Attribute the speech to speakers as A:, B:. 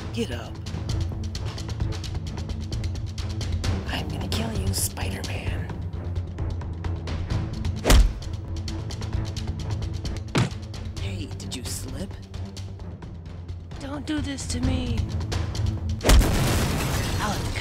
A: Get up. I'm gonna kill you, Spider-Man. Hey, did you slip? Don't do this to me. I'll have to